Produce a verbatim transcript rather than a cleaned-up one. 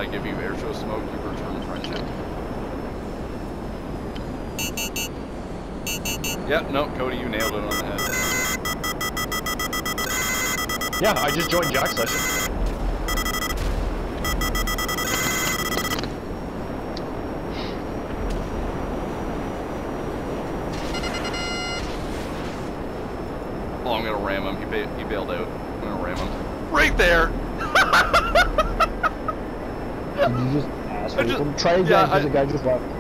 I give you air show smoke, you return friendship. Yeah, no, Cody, you nailed it on the head. Yeah, I just joined Jack's session. Oh, I'm gonna ram him. He, ba he bailed out. I'm gonna ram him. Right there! Did you just ask I just, him? Try again, yeah, because I, the guy just left.